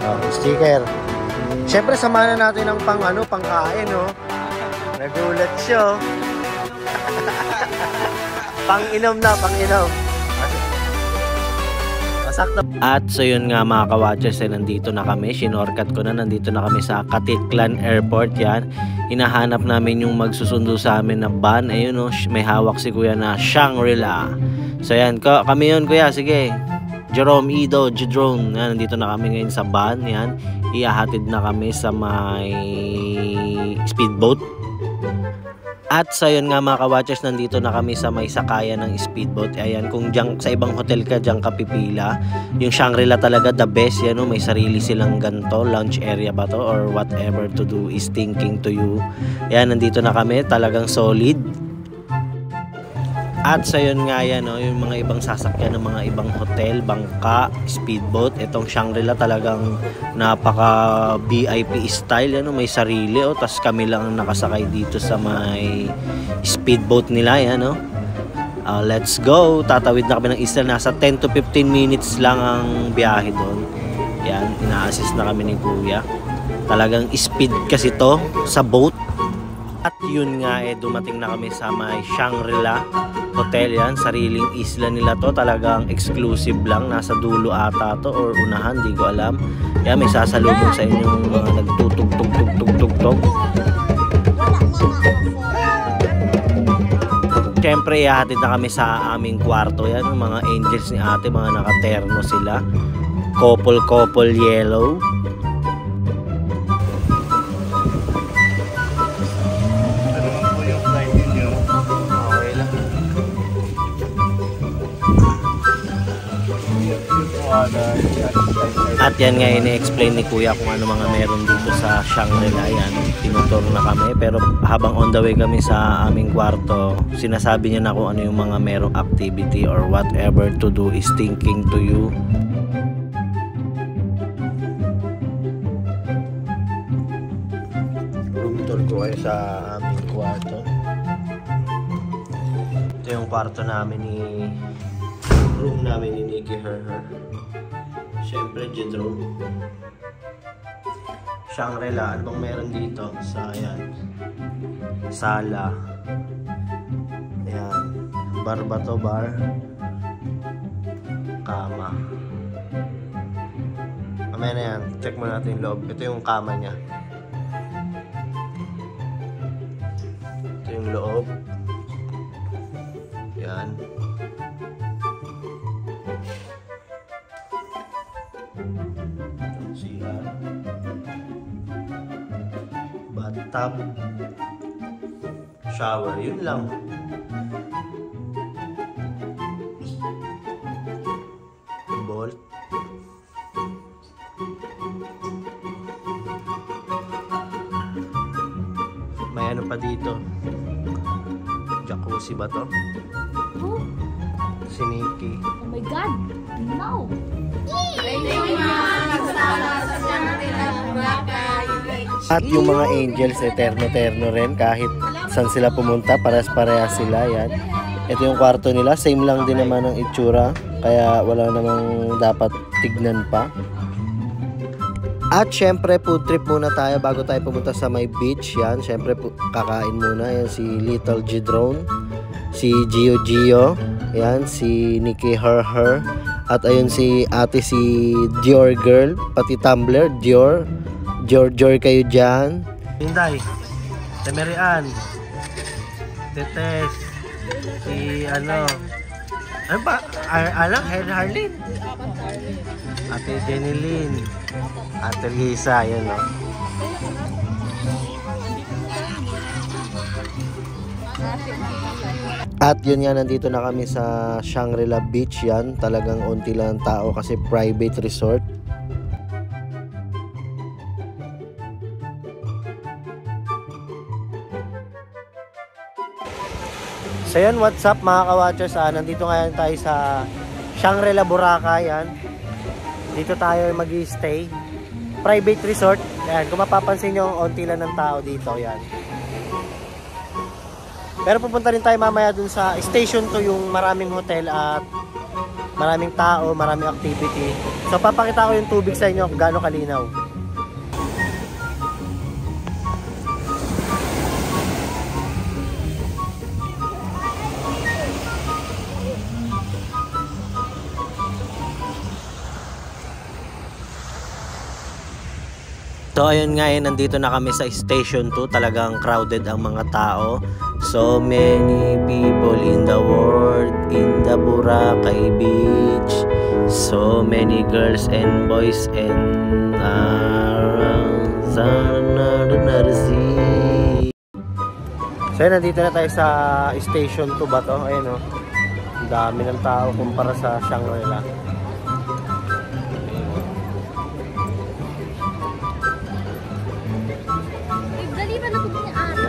Oh, sticker. Siyempre, samahan na natin ang pangkain, no? Nagulat siya. Pang-inom na, pang-inom. Masakto. At so yun nga mga ka-watchers, nandito na kami. Shinorkat ko na, nandito na kami sa Katitlan Airport. Yan. Hinahanap namin yung magsusundo sa amin na van. Ayun, no? May hawak si kuya na Shangri-La. So yan, kami yun kuya, sige. Jerome Ido, Jedrone. Yan, nandito na kami ngayon sa van. Yan. Ihahatid na kami sa may speedboat. At sa yun nga mga ka-watchers, nandito na kami sa may sakayan ng speedboat. Ayan, kung dyan, sa ibang hotel ka, dyan ka pipila. Yung Shangri-La talaga, the best. Yan, no? May sarili silang ganto, lounge area ba to, or whatever to do is thinking to you. Ayan, nandito na kami, talagang solid. At sa yun nga yan, no, yung mga ibang sasakyan ng mga ibang hotel, bangka, speedboat. Itong Shangri-La talagang napaka VIP style, no, may sarili. Tas kami lang ang nakasakay dito sa may speedboat nila. Yan, no. Let's go. Tatawid na kami ng isla. Nasa 10 to 15 minutes lang ang biyahe doon. Yan, ina-assist na kami ni kuya. Talagang speed kasi to sa boat. At yun nga, dumating na kami sa may Shangri-La Hotel. Yan, sariling isla nila to, talagang exclusive lang, nasa dulo ata to or unahan, di ko alam. Yan, may sasalubong sa inyong mga nagtutug-tug-tug-tug-tug. Siyempre, ihahatid na kami sa aming kwarto. Yan, mga angels ni ate, mga nakaterno sila, couple yellow. At yan nga, ini-explain ni kuya kung ano mga meron dito sa Shangri-La. Yan, tinuturo na kami, pero habang on the way kami sa aming kwarto, sinasabi niya na kung ano yung mga merong activity or whatever to do is thinking to you. Room tour ko kayo sa aming kwarto. Ito yung kwarto namin room namin ni Nikki Herher. Siyempre, Jedrone. Shangri-La, ano bang meron dito? Sa, ayan, sala. Ayan. Bar ba to? Bar. Kama. Mamaya na yan. Check mo natin yung loob. Ito yung kama niya. Ito yung loob. Ayan. Bathtub, shower, yun lang. Bolt. May ano pa dito? Jacuzzi ba to? Oh. Si Nikki. Oh my God! No! At yung mga angels, eterno-terno rin. Kahit saan sila pumunta, parehas-parehas sila. Yan. Ito yung kwarto nila. Same lang din naman ang itsura. Kaya wala namang dapat tignan pa. At syempre, food trip muna tayo bago tayo pumunta sa may beach. Yan. Syempre, kakain muna. Yan, si Little Jedrone. Si Gio. Yan, si Nikki Herher. At ayun si ate, si Dior Girl. Pati Tumblr, Dior. Dior kayo dyan. Hinday. Temerian. Tetes. Si ano ba? Harlene. Ate Jenilyn. Ate Lisa. Yan o. At yun nga, nandito na kami sa Shangri-La Beach. Yan, talagang unti lang ang tao kasi private resort. So yun, what's up mga ka-watchers? Nandito ngayon tayo sa Shangri-La Boracay. Yan. Dito tayo mag-i-stay. Private resort. Yan, kung mapapansin nyo, unti lang ng tao dito. Yan. Pero pupunta rin tayo mamaya dun sa Station 2, yung maraming hotel at maraming tao, maraming activity. So papakita ko yung tubig sa inyo kung gaano kalinaw. So ayun nga nandito na kami sa Station 2. Talagang crowded ang mga tao. So many people in the world, in the Boracay Beach. So many girls and boys and around the sea. So nandito na tayo sa Station 2 ba to? Ayun o. Ang dami ng tao kumpara sa Shangri-La. Dali ba na ito yung araw?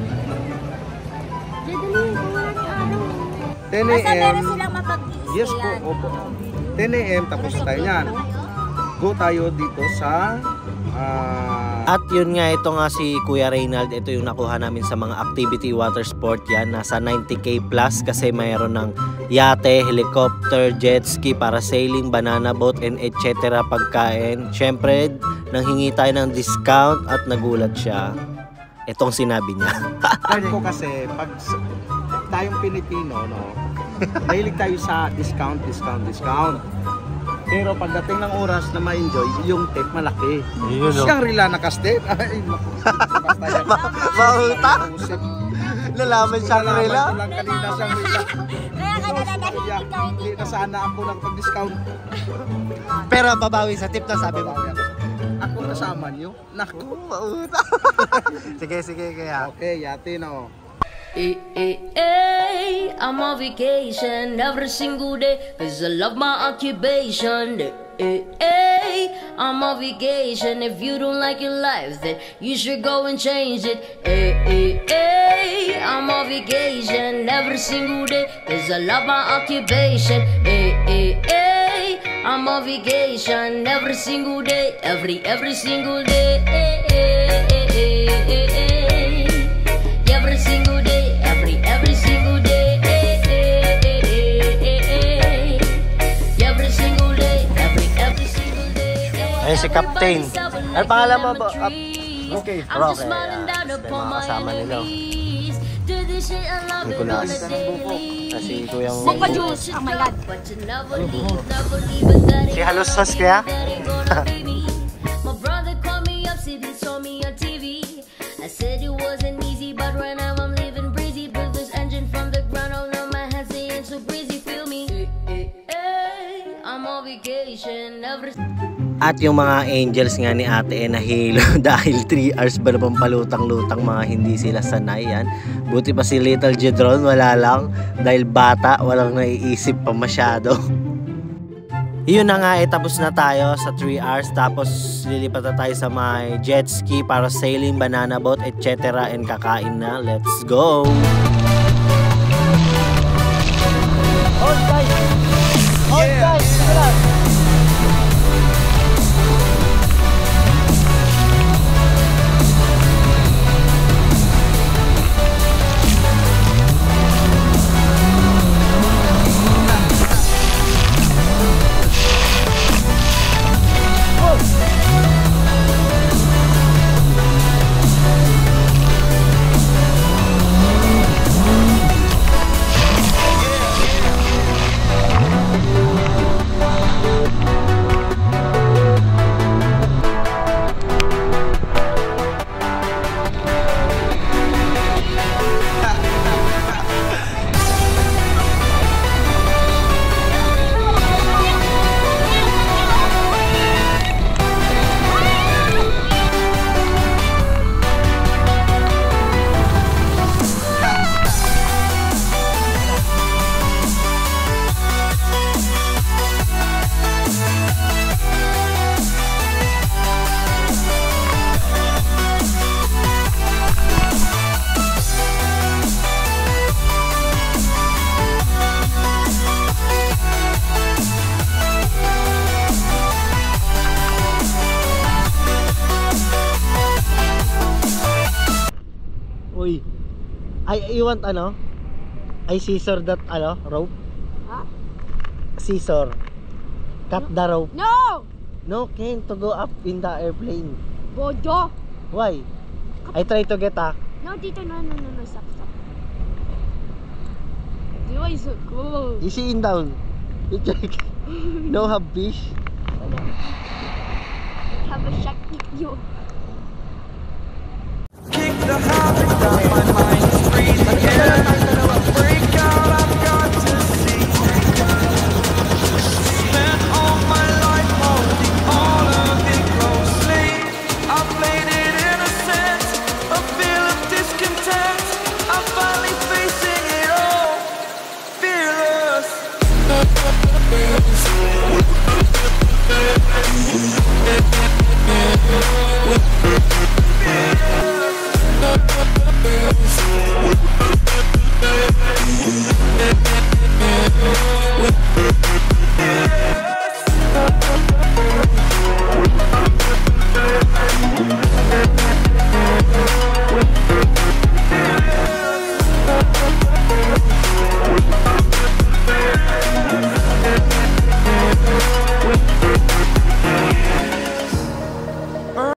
Dali, wala ng araw. 10 Basta a.m. meron silang mapag-i-stay. Yes po, opo. 10 a.m. tapos na tayo yan. Go tayo dito sa At yun nga, ito nga si Kuya Reynald, ito yung nakuha namin sa mga activity water sport yan. Nasa 90k plus kasi mayroon ng yate, helicopter, jet ski, parasailing, banana boat, and etc. pagkain. Siyempre, nanghingi tayo ng discount at nagulat siya. Itong sinabi niya. Kahit ko kasi, pag tayong Pilipino, no, mahilig tayo sa discount. Pero pagdating ng oras na ma-enjoy, yung tip malaki. Shangri-La nakastep. Ay, basta yan. Mautang! Lalaman Shangri-La. Nalaman ko lang kanina Shangri-La. Kaya ka nananahimik ka Hindi na sana ako nagpag-discount. Pero babawi sa tip na sabi mo. Ako kasama niyo. Naku. Mautang. Sige, kaya. Okay, yate na. I'm on vacation every single day, cause I love my occupation. I'm on vacation. If you don't like your life, then you should go and change it. I'm on vacation every single day, cause I love my occupation. I'm on vacation every single day, every single day. Every single day, every single day. Every single day, every single day. Ayun si Captain. Ano pangalan mo ba? Okay. I'm just smiling down Yes, upon mga my kasama nila. enemies. Do this shit I love Hindi it ko na on a daily. kasi kuyang Boca juice. Oh my God. But you never leave, never leave it, that Si ain't Halos gonna Sos be, kaya? that ain't gonna be me. My brother called me up, said he saw me on TV. I said it wasn't easy, but right now I'm living breezy. Build this engine from the ground, all of my hands saying so breezy, feel me. I'm on vacation, every At yung mga angels nga ni ate nahilo dahil 3 hours ba naman palutang-lutang, mga hindi sila sanay yan. Buti pa si Little Jedron wala lang dahil bata, walang naiisip pa masyado. Yun na nga, tapos na tayo sa 3 hours. Tapos lilipat na tayo sa may jet ski, parasailing, banana boat, etc. and kakain na. Let's go! Hold guys! Hold guys! Uy. You want ano? I scissor that rope? Ha? scissor. Cut the rope. No! No, Ken, to go up in the airplane. Bojo! Why? I try to get a... No, Tito, no, stop. Diwa is so cool. Easy in down. You check. No have fish. Have a shot with you. Kick the habit out my mind.